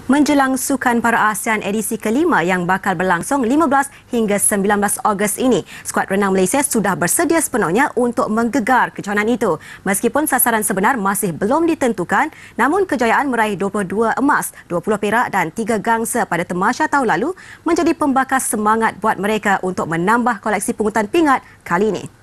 Menjelang Sukan Para ASEAN edisi kelima yang bakal berlangsung 15 hingga 19 Ogos ini, skuad renang Malaysia sudah bersedia sepenuhnya untuk menggegar kejohanan itu. Meskipun sasaran sebenar masih belum ditentukan, namun kejayaan meraih 22 emas, 20 perak dan 3 gangsa pada Tamasya tahun lalu menjadi pembakas semangat buat mereka untuk menambah koleksi pungutan pingat kali ini.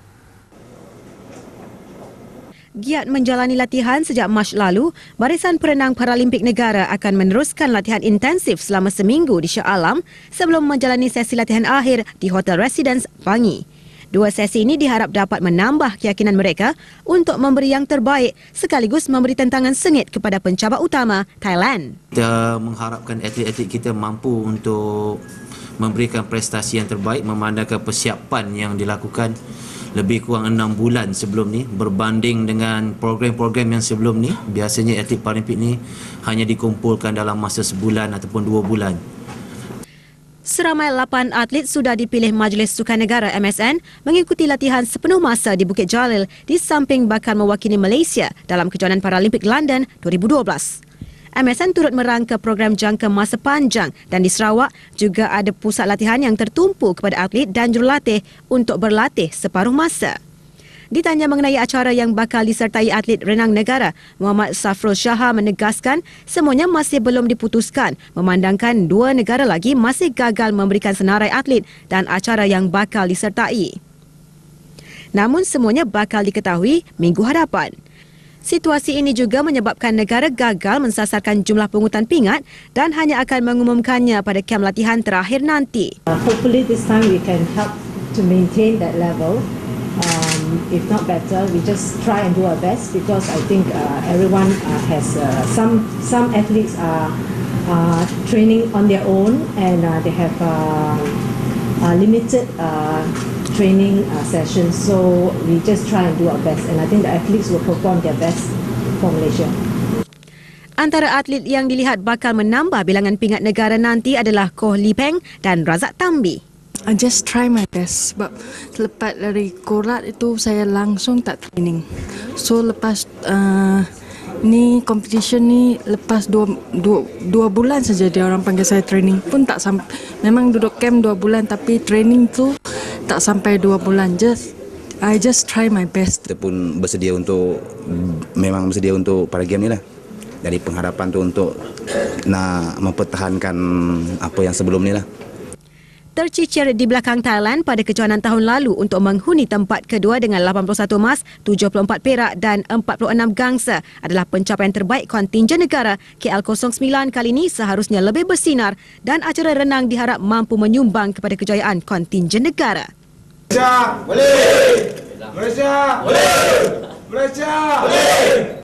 Giat menjalani latihan sejak Mac lalu, barisan perenang Paralimpik negara akan meneruskan latihan intensif selama seminggu di Shah Alam sebelum menjalani sesi latihan akhir di Hotel Residence Bangi. Dua sesi ini diharap dapat menambah keyakinan mereka untuk memberi yang terbaik sekaligus memberi tentangan sengit kepada pencabar utama Thailand. Kita mengharapkan atlet-atlet kita mampu untuk memberikan prestasi yang terbaik memandangkan persiapan yang dilakukan lebih kurang 6 bulan sebelum ni berbanding dengan program-program yang sebelum ni. Biasanya atlet Paralimpik ni hanya dikumpulkan dalam masa sebulan ataupun 2 bulan. Seramai 8 atlet sudah dipilih Majlis Sukan Negara MSN mengikuti latihan sepenuh masa di Bukit Jalil di samping bakal mewakili Malaysia dalam kejohanan Paralimpik London 2012. MSN turut merangka program jangka masa panjang dan di Sarawak juga ada pusat latihan yang tertumpu kepada atlet dan jurulatih untuk berlatih separuh masa. Ditanya mengenai acara yang bakal disertai atlet renang negara, Muhammad Safrul Shah menegaskan semuanya masih belum diputuskan memandangkan dua negara lagi masih gagal memberikan senarai atlet dan acara yang bakal disertai. Namun semuanya bakal diketahui minggu hadapan. Situasi ini juga menyebabkan negara gagal mensasarkan jumlah pungutan pingat dan hanya akan mengumumkannya pada kem latihan terakhir nanti. Hopefully this time we can help to maintain that level. If not better, we just try and do our best because I think everyone has some athletes are training on their own and they have limited training sessions, so we just try and do our best and I think the athletes will perform their best for Malaysia. Antara atlet yang dilihat bakal menambah bilangan pingat negara nanti adalah Koh Lee Peng dan Razak Tambi. I just try my best sebab lepas dari Korat itu saya langsung tak training. So lepas ni competition ni lepas dua bulan saja dia orang panggil saya training pun tak sampai. Memang duduk camp 2 bulan tapi training tu tak sampai 2 bulan. I just try my best. Kita pun bersedia untuk para game ni lah. Dari pengharapan tu untuk nak mempertahankan apa yang sebelum ni lah. Tercicir di belakang Thailand pada kejohanan tahun lalu untuk menghuni tempat kedua dengan 81 emas, 74 perak dan 46 gangsa adalah pencapaian terbaik kontingen negara. KL09 kali ini seharusnya lebih bersinar dan acara renang diharap mampu menyumbang kepada kejayaan kontingen negara. Malaysia boleh! Malaysia boleh! Malaysia boleh!